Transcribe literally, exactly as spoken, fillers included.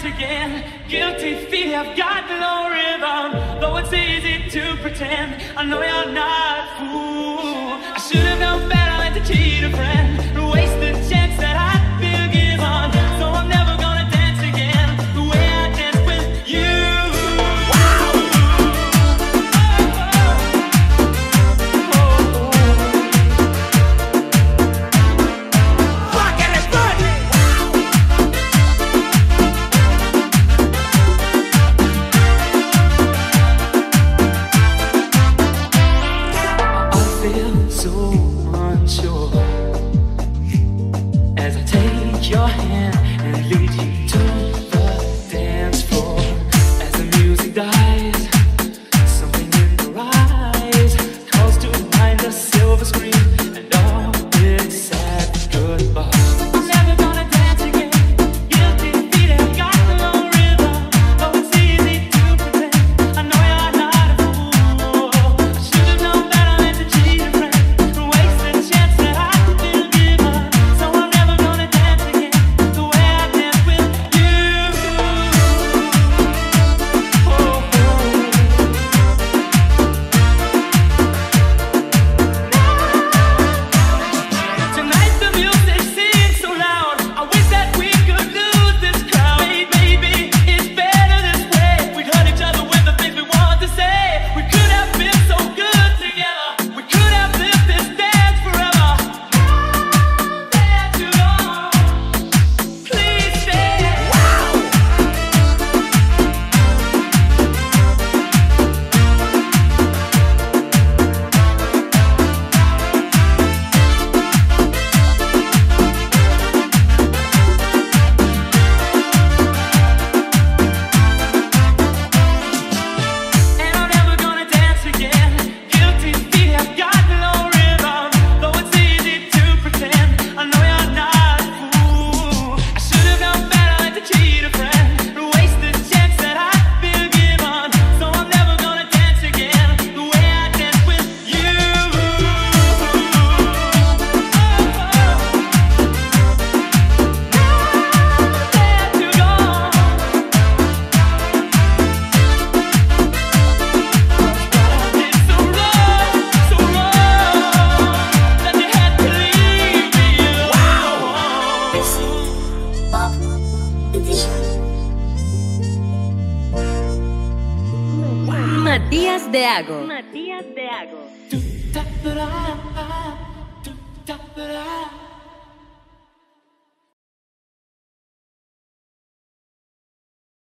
again. Guilty feet have got no rhythm. Though it's easy to pretend, I know you're not a fool. I should have known better than to cheat a friend and waste the chance that I'd been given. So I'm never gonna dance again the way I danced with you. Your hand and lead you to the dance floor. As the music dies, something in your eyes calls to mind a silver screen and all its sad goodbyes. I'm never gonna dance again. Guilty feet have got no rhythm. Though it's easy to pretend, I know you're not a fool. I should have known better than to cheat a friend and waste the chance that I've been given. So I'm never gonna dance again. Matias Deago. Matias Deago. Do da da da, do da da da.